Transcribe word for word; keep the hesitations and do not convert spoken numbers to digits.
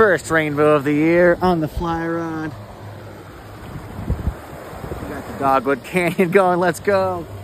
First rainbow of the year on the fly rod. We got the Dogwood Canyon going, let's go.